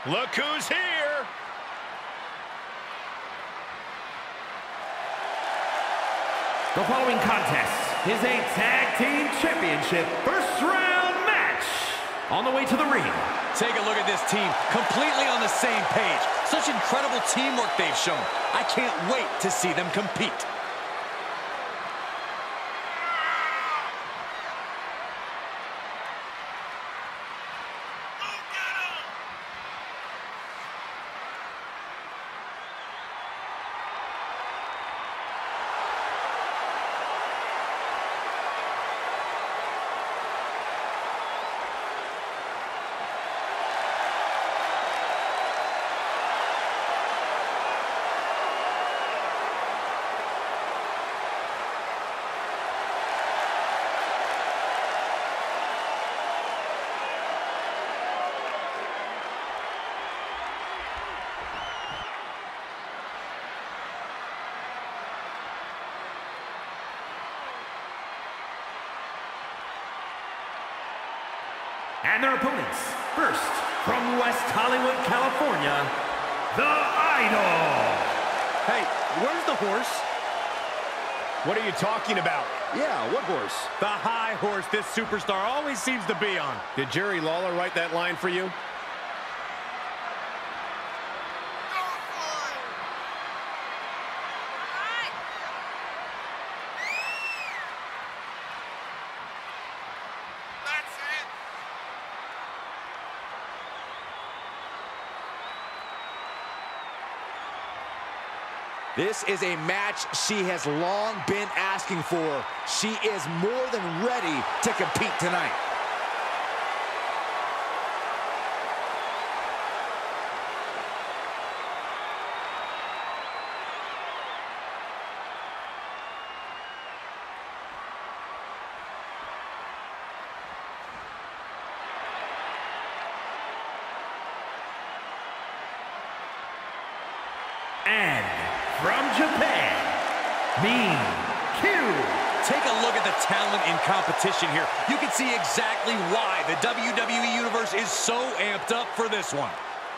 Look who's here. The following contest is a tag team championship first round match. On the way to the ring. Take a look at this team, completely on the same page. Such incredible teamwork they've shown. I can't wait to see them compete. And their opponents, first, from West Hollywood, California, The Idol. Hey, where's the horse? What are you talking about? Yeah, what horse? The high horse this superstar always seems to be on. Did Jerry Lawler write that line for you? This is a match she has long been asking for. She is more than ready to compete tonight. And from Japan, miku. Take a look at the talent in competition here. You can see exactly why the WWE Universe is so amped up for this one.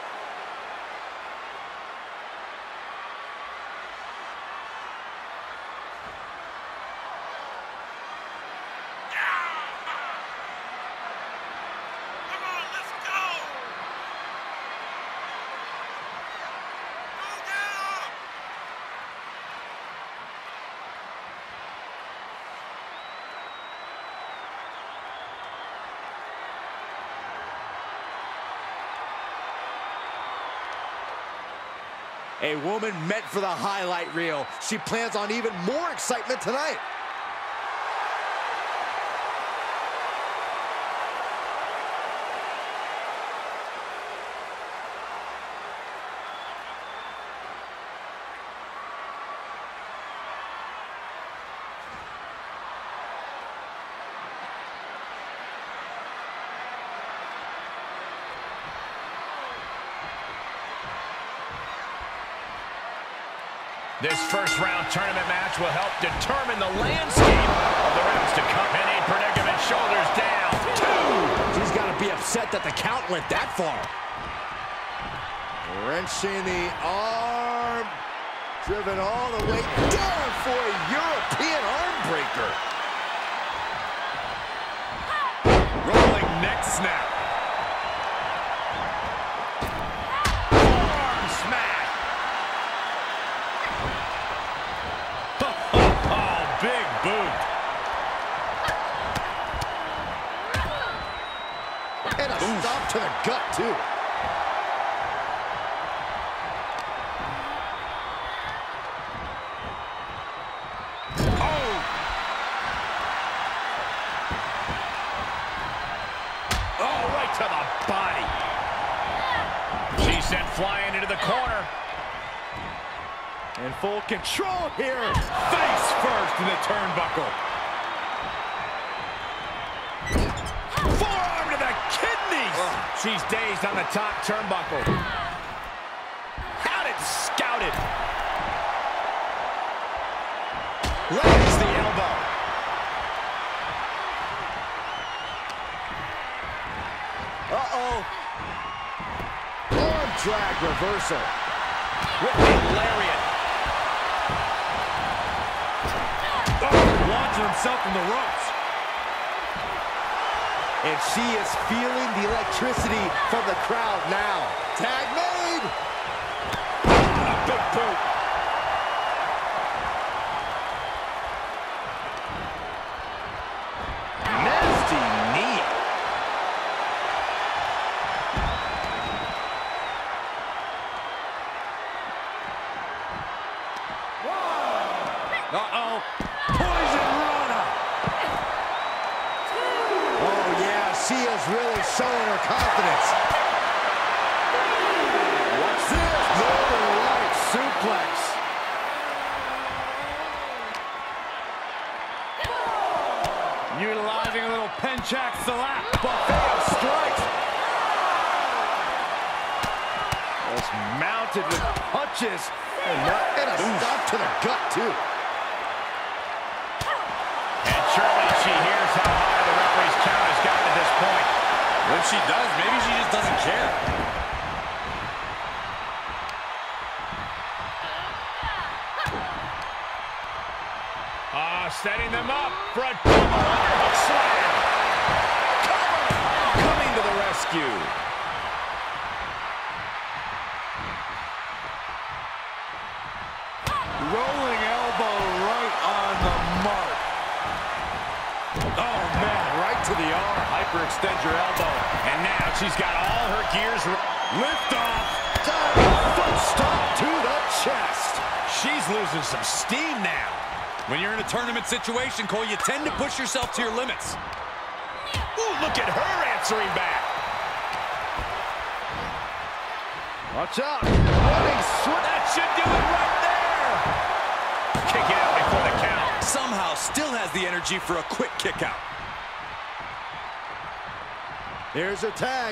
A woman meant for the highlight reel. She plans on even more excitement tonight. This first-round tournament match will help determine the landscape of the rounds to come. Any predicament, shoulders down. 2. She's got to be upset that the count went that far. Wrenching the arm. Driven all the way down for a European arm breaker. Rolling neck snap. Forearm smash. Big boot. And a stop to the gut, too. Oh, right to the body. She's sent flying into the corner. In full control here. Face first in the turnbuckle. Forearm to the kidneys. She's dazed on the top turnbuckle. Had it scouted. Lands the elbow. Uh-oh. drag reversal. Whipping lariat. Oh, launching himself from the ropes. And she is feeling the electricity from the crowd now. Tag made. A big boot. Nasty knee. Uh-oh. Poison Rana. Oh, yeah, she is really showing her confidence. What's this? Northern Light suplex. Utilizing a little Penchak Salap. Buffet of strikes. Just mounted with punches. And a stop to the gut, too. And surely she hears how high the referee's count has gotten at this point. When she does, maybe she just doesn't care. Setting them up for a double underhook slam. Cover! Coming to the rescue. Rolling elbow right on the mark. Oh, man, right to the arm. Hyperextend your elbow. And now she's got all her gears. Lift off. Foot stomp to the chest. She's losing some steam now. When you're in a tournament situation, Cole, you tend to push yourself to your limits. Ooh, look at her answering back. Watch out. Running switch. That should do it right there. Kick it out before the count. Somehow still has the energy for a quick kick out. Here's her tag.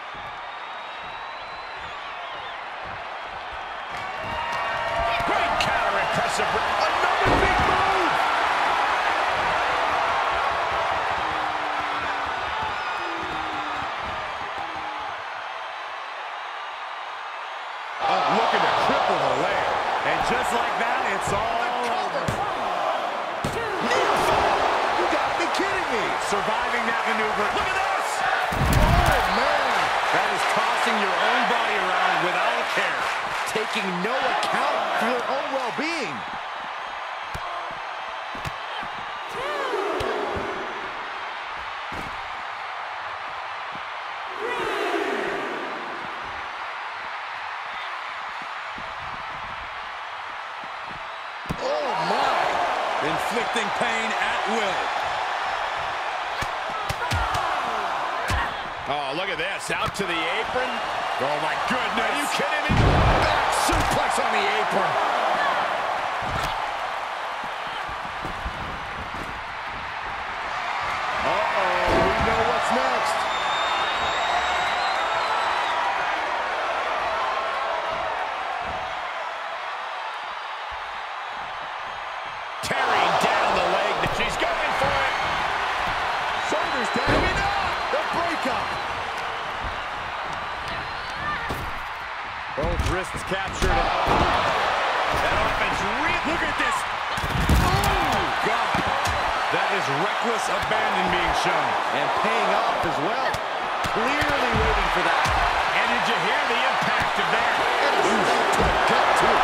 Great counter, impressive. Another big move. Looking to cripple the leg. And just like that, it's all over. You got me kidding me. Surviving that maneuver. Look at this. Oh, man. That is tossing your own body around without a care. Taking no account for their own well-being. Oh, my. Inflicting pain at will. Oh, look at this. Out to the apron. Oh, my goodness. Are you kidding me? Back suplex on the apron. Uh-oh, we know what's next. Tearing down the leg. She's going for it. Shoulders down. The breakup. Both wrists captured. That offense Look at this. Oh, God. That is reckless abandon being shown. And paying off as well. Clearly waiting for that. And did you hear the impact of that? And a stop to the gut, too.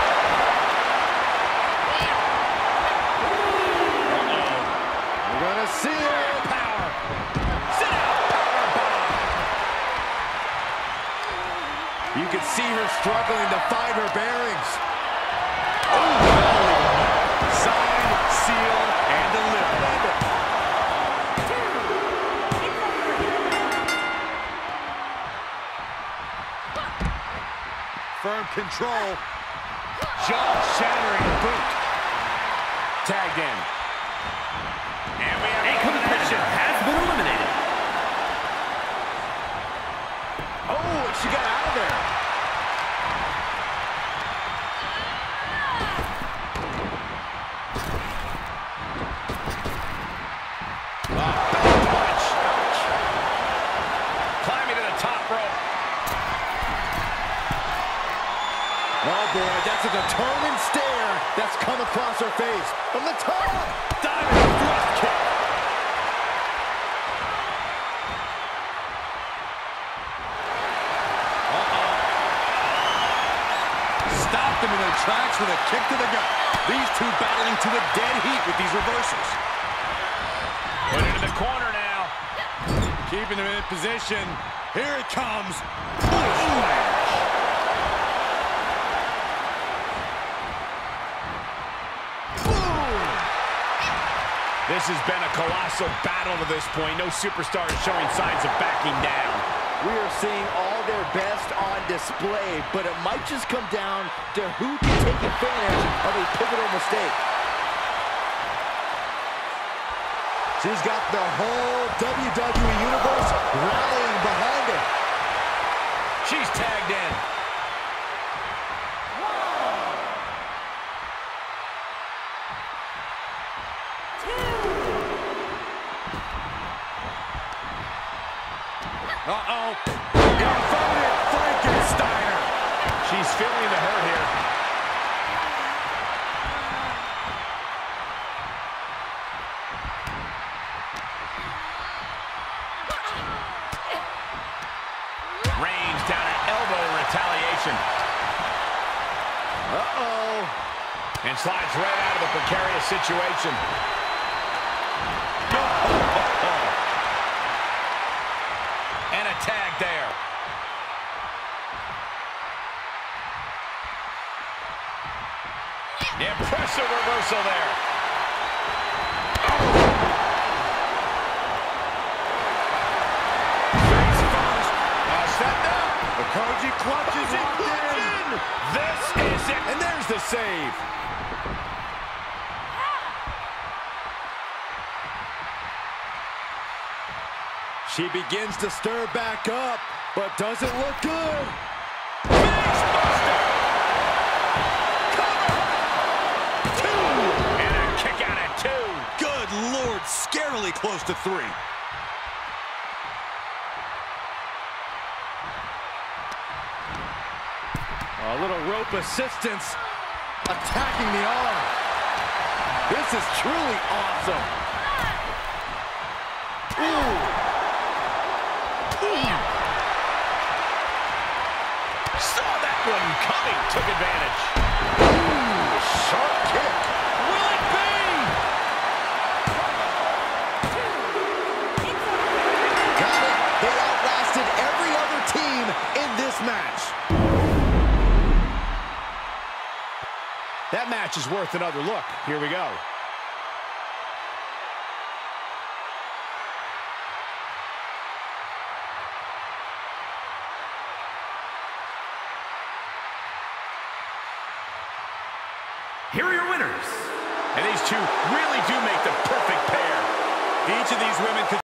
We're gonna see it. Power. Sit out. Power bomb. You can see her struggling to find her bearings. Signed, sealed, and delivered. Firm control. Jaw-shattering boot. Tagged in. And we have A competitor has been eliminated. Oh, and she got out of there. punch. Climbing to the top rope. boy, that's a determined stare that's come across her face. From the top! Diving thrust kick. Stopped them in their tracks with a kick to the gut. These two battling to a dead heat with these reversals. Put into the corner now. Keeping them in position. Here it comes. This has been a colossal battle to this point. No superstar is showing signs of backing down. We are seeing all their best on display, but it might just come down to who can take advantage of a pivotal mistake. She's got the whole WWE Universe rallying behind her. She's tagged in. Uh-oh. Inverted Frankensteiner. She's feeling the hurt here. Range down an elbow in retaliation. Uh-oh. And slides right out of the precarious situation. And a tag there. Impressive reversal there. Face first. Set up. The Koji clutches locked in. This is it. And there's the save. She begins to stir back up, but doesn't look good. And a kick out at 2. Good Lord, scarily close to 3. A little rope assistance, attacking the arm. This is truly awesome. Ooh. Saw that one coming. Took advantage. Ooh, sharp kick. Will it be? Got it. They outlasted every other team in this match. That match is worth another look. Here we go. Here are your winners. And these two really do make the perfect pair. Each of these women could